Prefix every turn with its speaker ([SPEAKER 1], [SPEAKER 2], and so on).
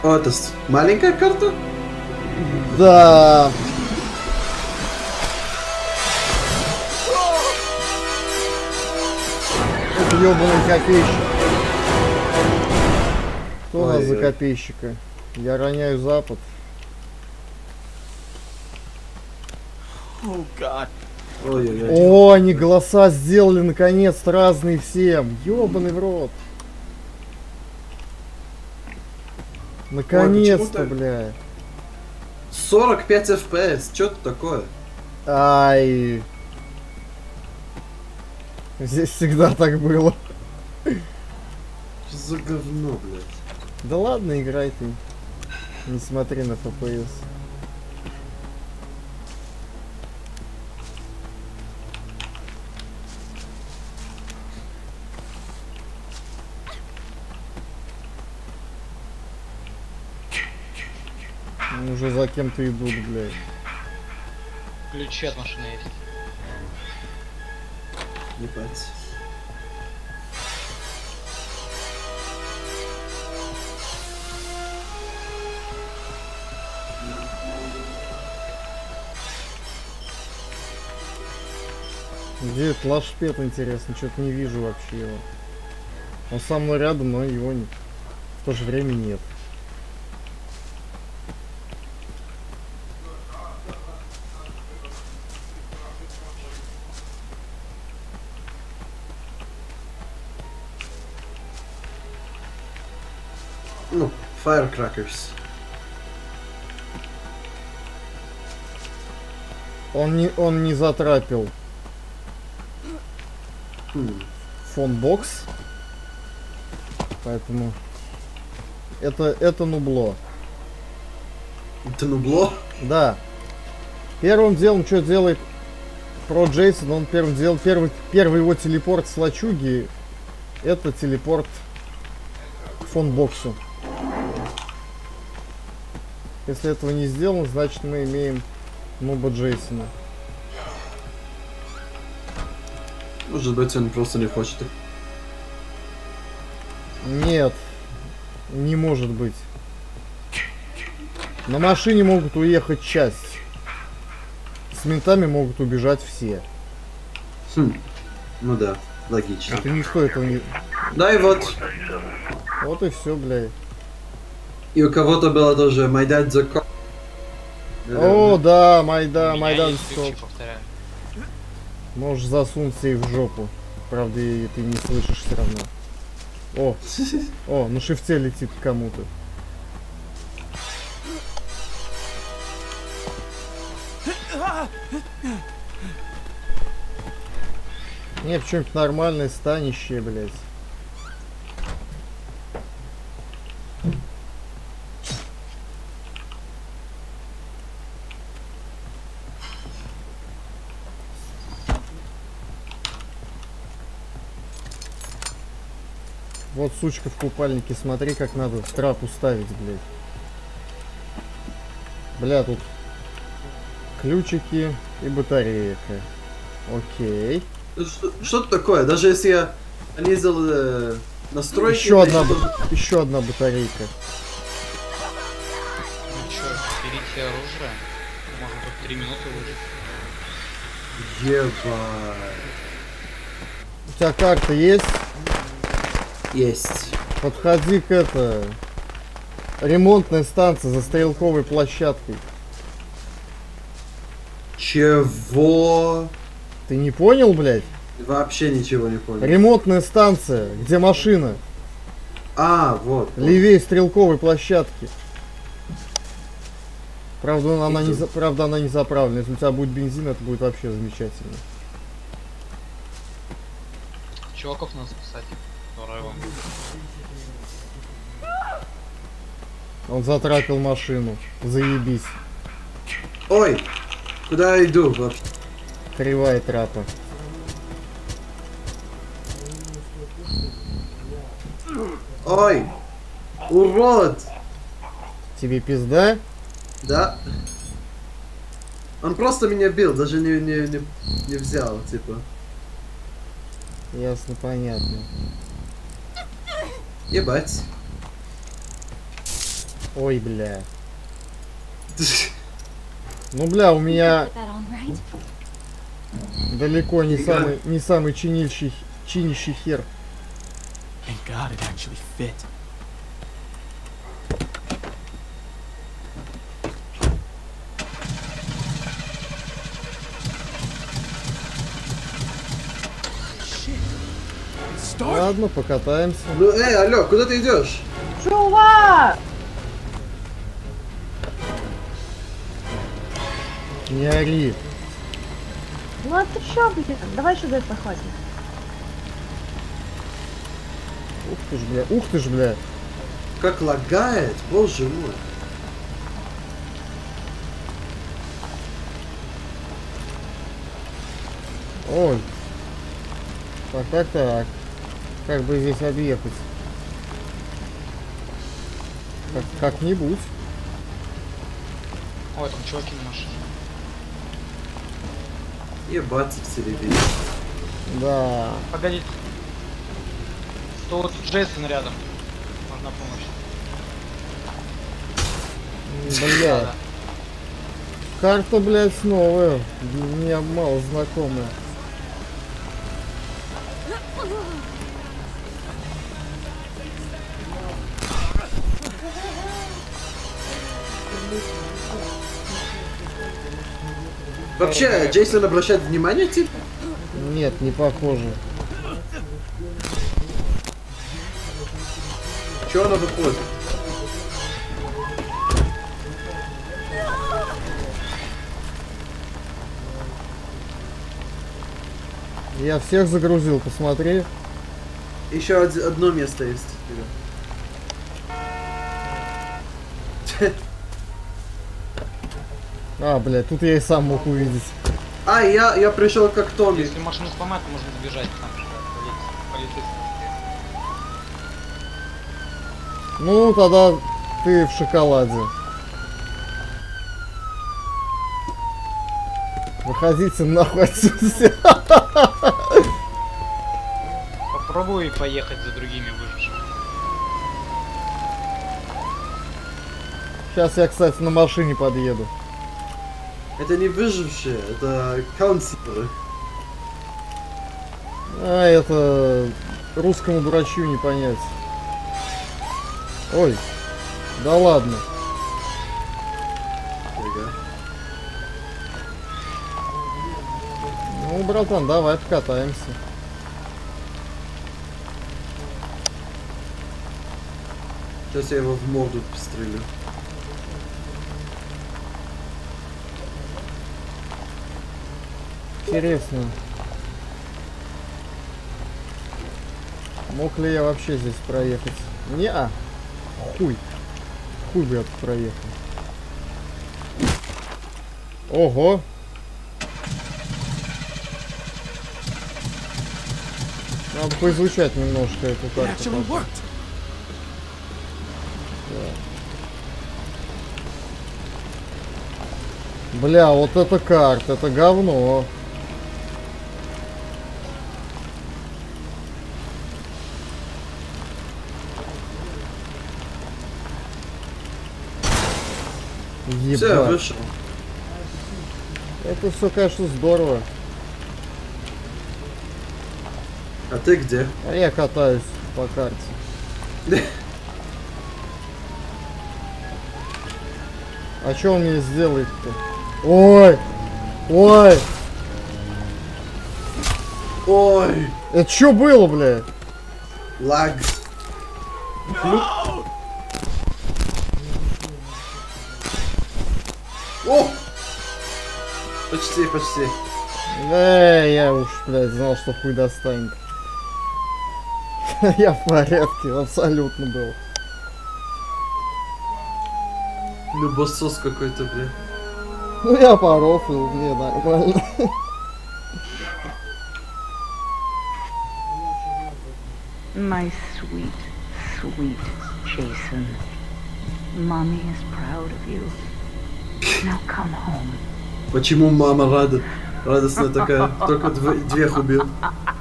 [SPEAKER 1] О, это маленькая карта?
[SPEAKER 2] Да. Это ёбаный копейщик. Кто у нас за копейщика? Я роняю Запад.
[SPEAKER 1] Ой-ой-ой.
[SPEAKER 2] О, они голоса сделали наконец-то разные всем. Ёбаный в рот. Наконец-то, бля.
[SPEAKER 1] 45 FPS, что это такое?
[SPEAKER 2] Ай. Здесь всегда так было.
[SPEAKER 1] Что за говно, блядь?
[SPEAKER 2] Да ладно, играй ты. Не смотри на FPS. Уже за кем-то идут, блядь.
[SPEAKER 3] Ключи от машины есть.
[SPEAKER 1] Ебать.
[SPEAKER 2] Где этот лашпет, интересно? Что-то не вижу вообще его. Он со мной рядом, но его не... в то же время нет.
[SPEAKER 1] Ну, firecrackers.
[SPEAKER 2] Он не затрапил. Фонбокс. Поэтому это нубло.
[SPEAKER 1] Это нубло?
[SPEAKER 2] Да. Первым делом, что делает про Джейсон, он первым делом, первый его телепорт с лачуги, это телепорт к фонбоксу. Если этого не сделано, значит мы имеем нуба Джейсона.
[SPEAKER 1] Может быть, он просто не хочет.
[SPEAKER 2] Нет, не может быть. На машине могут уехать часть. С ментами могут убежать все.
[SPEAKER 1] Ну да, логично.
[SPEAKER 2] Это никто этого не...
[SPEAKER 1] Да и вот.
[SPEAKER 2] Вот и все, блядь.
[SPEAKER 1] И у кого-то было тоже Майдан Закон.
[SPEAKER 2] О, да, Майдан
[SPEAKER 3] Ключи,
[SPEAKER 2] стоп.
[SPEAKER 3] повторяю.
[SPEAKER 2] Можешь засунуть себе в жопу. Правда, и ты не слышишь все равно. О, на шифте летит к кому-то. Нет, что-нибудь нормальное станище, блядь. Вот сучка в купальнике, смотри, как надо трап уставить, блядь. Бля, тут ключики и батарейка. Окей.
[SPEAKER 1] Что-то такое, даже если я не сделал настройки...
[SPEAKER 2] Еще одна батарейка.
[SPEAKER 3] Ну чё, берите оружие. Можно тут 3 минуты выжить.
[SPEAKER 1] Ебать.
[SPEAKER 2] У тебя карта есть?
[SPEAKER 1] Есть.
[SPEAKER 2] Подходи к ремонтной станции за стрелковой площадкой.
[SPEAKER 1] Чего?
[SPEAKER 2] Ты не понял, блядь?
[SPEAKER 1] Вообще ничего не понял.
[SPEAKER 2] Ремонтная станция, где машина.
[SPEAKER 1] А, вот.
[SPEAKER 2] Левее стрелковой площадки. Правда, она не заправлена. Если у тебя будет бензин, это будет вообще замечательно.
[SPEAKER 3] Чуваков надо спасать.
[SPEAKER 2] Он затрапил машину. Заебись.
[SPEAKER 1] Ой! Куда я иду вообще?
[SPEAKER 2] Кривая трапа.
[SPEAKER 1] Ой! Урод!
[SPEAKER 2] Тебе пизда?
[SPEAKER 1] Да. Он просто меня бил, даже не взял, типа.
[SPEAKER 2] Ясно, понятно.
[SPEAKER 1] Ебать.
[SPEAKER 2] Ой, бля. Ну, бля, у меня
[SPEAKER 4] Put that on right.
[SPEAKER 2] далеко не
[SPEAKER 1] Игра.
[SPEAKER 2] самый чинящий хер.
[SPEAKER 5] Thank God it actually fit. Shit. It started.
[SPEAKER 2] Ладно, покатаемся.
[SPEAKER 1] Ну, алло, куда ты идешь?
[SPEAKER 6] Чувак!
[SPEAKER 2] Не ори.
[SPEAKER 6] Ну а ты чё, блин? Давай сюда захватим.
[SPEAKER 2] Ух ты ж, бля. Ух ты ж, бля.
[SPEAKER 1] Как лагает, боже мой.
[SPEAKER 2] Ой. Так. Как бы здесь объехать? Как-нибудь.
[SPEAKER 3] Ой, там чуваки на машине.
[SPEAKER 1] Ебаться в телевизор.
[SPEAKER 2] Да.
[SPEAKER 3] Погоди. Тут Джейсон рядом. Нужна помощь.
[SPEAKER 2] Бля.
[SPEAKER 3] Да.
[SPEAKER 2] Карта, блядь, новая. Для меня мало знакомая.
[SPEAKER 1] Вообще, Джейсон обращает внимание, типа?
[SPEAKER 2] Нет, не похоже.
[SPEAKER 1] Чё она выходит?
[SPEAKER 2] Я всех загрузил, посмотри.
[SPEAKER 1] Еще одно место есть.
[SPEAKER 2] А, блядь, тут я и сам мог увидеть.
[SPEAKER 1] А, я пришел как Томми.
[SPEAKER 3] Если машину сломать, то можно сбежать там же. Полицейский.
[SPEAKER 2] Ну, тогда ты в шоколаде. Выходите нахуй отсюда.
[SPEAKER 3] Попробуй поехать за другими выжившими.
[SPEAKER 2] Сейчас я, кстати, на машине подъеду.
[SPEAKER 1] Это не выжившие, это каунсилеры.
[SPEAKER 2] А, это русскому дурачью не понять. Ой, да ладно.
[SPEAKER 1] Ага.
[SPEAKER 2] Ну, братан, давай покатаемся.
[SPEAKER 1] Сейчас я его в морду пострелю.
[SPEAKER 2] Интересно. Мог ли я вообще здесь проехать? Не-а. Хуй. Хуй бы я тут проехал. Ого. Надо поизучать немножко эту
[SPEAKER 5] It
[SPEAKER 2] карту.
[SPEAKER 5] actually worked.
[SPEAKER 2] Бля, вот это карта, это говно.
[SPEAKER 1] Все, я
[SPEAKER 2] Ебать.
[SPEAKER 1] вышел.
[SPEAKER 2] Это все, конечно, здорово.
[SPEAKER 1] А ты где?
[SPEAKER 2] А я катаюсь по карте. А что он мне сделает-то? Ой! Ой!
[SPEAKER 1] Ой,
[SPEAKER 2] Это что было, бля?
[SPEAKER 1] лаг. О! Почти.
[SPEAKER 2] Я уж, блядь, знал, что хуй достанет. Я в порядке, абсолютно был.
[SPEAKER 1] Ну, боссос какой-то, бля.
[SPEAKER 2] Ну я порофлил, мне нормально.
[SPEAKER 7] My sweet, sweet Jason. Mommy is proud of you. Now come home.
[SPEAKER 1] Почему мама радостная такая? Только двех убил.